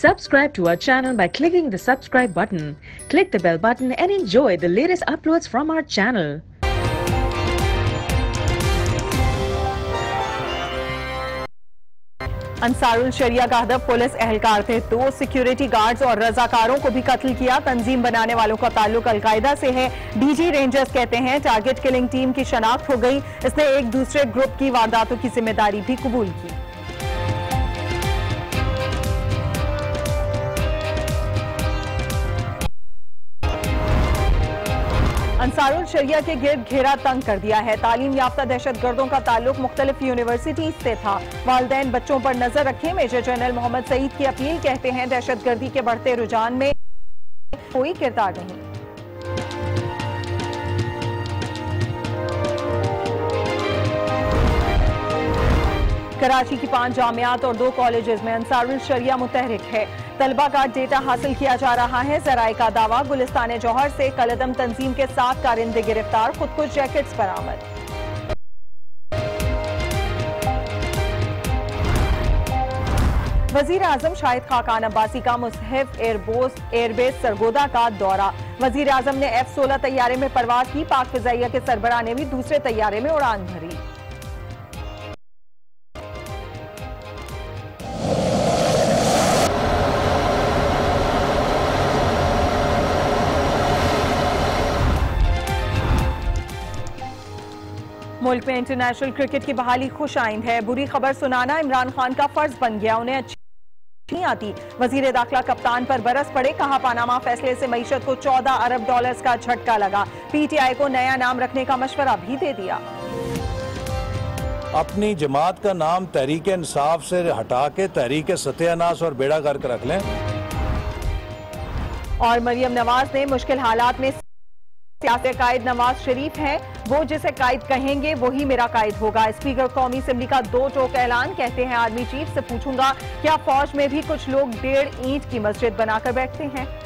Subscribe to our channel by clicking the subscribe button. Click the bell button and enjoy the latest uploads from our channel. Ansarul शरिया का हदफ police एहलकार थे। 2 security guards और रजाकारों को भी कत्ल किया। तंजीम बनाने वालों का ताल्लुक अलकायदा से है। डीजी रेंजर्स कहते हैं टारगेट किलिंग टीम की शनाख्त हो गई। इसने एक दूसरे ग्रुप की वारदातों की जिम्मेदारी भी कबूल की। अंसारुल शरिया के गिर्द घेरा तंग कर दिया है। तालीम याफ्ता दहशतगर्दों का ताल्लुक मुख्तलिफ यूनिवर्सिटीज से था। वालिदैन बच्चों पर नजर रखें। मेजर जनरल मोहम्मद सईद की अपील। कहते हैं दहशतगर्दी के बढ़ते रुझान में कोई किरदार नहीं। कराची की 5 जामियात और 2 कॉलेजेस में अंसारुल शरिया मुतहरिक है। तलबा का डेटा हासिल किया जा रहा है। जराए का दावा, गुलिस्तान जौहर से कलदम तंजीम के 7 कारिंदे गिरफ्तार। खुदकुश जैकेट्स बरामद। वजीर आजम शाहिद खाकान अब्बासी का मुसहफ एयरबेस सरगोदा का दौरा। वजीर आजम ने F-16 तैयारे में परवाज की। पाक फिजाइया के सरबराह ने भी दूसरे तैयारे में उड़ान भरी। मुल्क में इंटरनेशनल क्रिकेट की बहाली खुश आइंद है। बुरी खबर सुनाना इमरान खान का फर्ज बन गया। उन्हें अच्छी नहीं आती। वजीर दाखिला कप्तान पर बरस पड़े। कहा पानामा फैसले से मईशत को $14 अरब का झटका लगा। पीटीआई को नया नाम रखने का मशवरा भी दे दिया। अपनी जमात का नाम तहरीक इंसाफ से हटा के तहरीक सत्यानाश और बेड़ा गर्क रख लें। और मरियम नवाज ने मुश्किल हालात में सियासी कायद नवाज शरीफ हैं। वो जिसे कायद कहेंगे वही मेरा कायद होगा। स्पीकर कौमी असेंबली का 2 टोक ऐलान। कहते हैं आर्मी चीफ से पूछूंगा क्या फौज में भी कुछ लोग 1.5 ईंट की मस्जिद बनाकर बैठते हैं।